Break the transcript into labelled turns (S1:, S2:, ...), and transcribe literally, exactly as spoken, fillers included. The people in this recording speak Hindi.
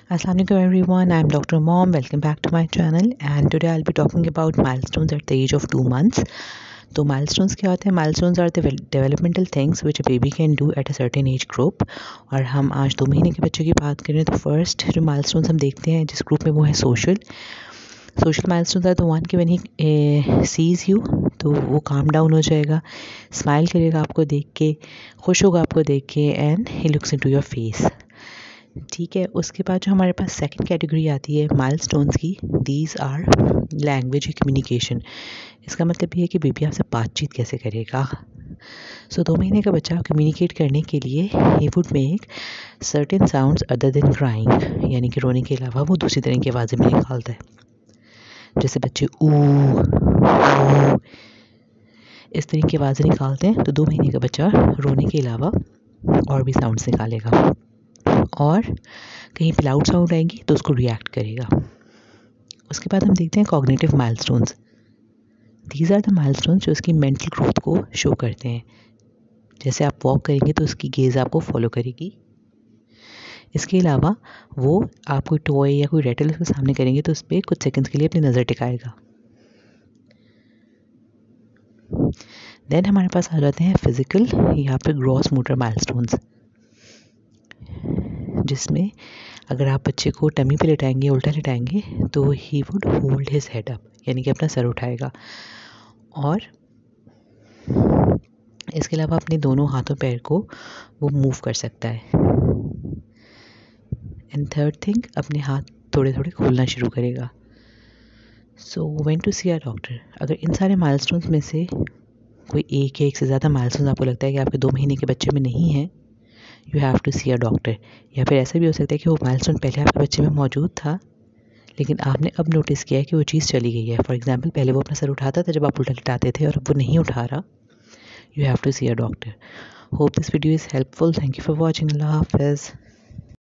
S1: Assalamu alaikum everyone, I'm Doctor Mom. Welcome back to my channel and today I'll be talking about milestones at the age of two months. तो milestones क्या होते हैं? Milestones are the developmental things which a baby can do at a certain age group. और हम आज दो महीने के बच्चे की बात करें तो फर्स्ट जो milestones हम देखते हैं जिस ग्रुप में वो है social. Social milestones are the one कि when he uh, sees you तो वो calm down हो जाएगा, smile करेगा आपको देख के, खुश होगा आपको देख के and he looks into your face. ठीक है, उसके बाद जो हमारे पास सेकंड कैटेगरी आती है माइलस्टोन्स की, दीज आर लैंग्वेज कम्युनिकेशन. इसका मतलब ये है कि बेबी आपसे बातचीत कैसे करेगा. सो so, दो महीने का बच्चा कम्युनिकेट करने के लिए he would make certain sounds other than crying, यानी कि रोने के अलावा वो दूसरी तरह की आवाज़ें भी निकालता है. जैसे बच्चे ऊ ऊ इस तरह की आवाज़ें निकालते हैं, तो दो महीने का बच्चा रोने के अलावा और भी साउंड्स निकालेगा. और कहीं पे लाउड साउंड आएंगी तो उसको रिएक्ट करेगा. उसके बाद हम देखते हैं cognitive milestones. These are the milestones जो उसकी मेंटल ग्रोथ को शो करते हैं. जैसे आप वॉक करेंगे तो उसकी गेज़ आपको फॉलो करेगी. इसके अलावा वो आप कोई टॉय या कोई रेटल उसके सामने करेंगे तो उस पर कुछ सेकंड्स के लिए अपनी नज़र टिकाएगा. देन हमारे पास आ जाते हैं फिजिकल या फिर ग्रॉस मोटर माइलस्टोन्स, जिसमें अगर आप बच्चे को टमी पे लेटाएंगे, उल्टा लेटाएंगे तो he would hold his head up, यानी कि अपना सर उठाएगा. और इसके अलावा अपने दोनों हाथों पैर को वो मूव कर सकता है. एंड थर्ड थिंग, अपने हाथ थोड़े थोड़े खोलना शुरू करेगा. So when to see a doctor. अगर इन सारे माइलस्टोन्स में से कोई एक या एक से ज़्यादा माइलस्टोन्स आपको लगता है कि आपके दो महीने के बच्चे में नहीं है, you have to see a doctor. या फिर ऐसा भी हो सकता है कि वो माइलस्टोन पहले आपके बच्चे में मौजूद था लेकिन आपने अब नोटिस किया है कि वो चीज़ चली गई है. फॉर एग्जांपल, पहले वो अपना सर उठाता था जब आप उल्टा लिटाते थे और अब वो नहीं उठा रहा. You have to see a doctor. Hope this video is helpful. Thank you for watching. अल्लाह हाफिज़.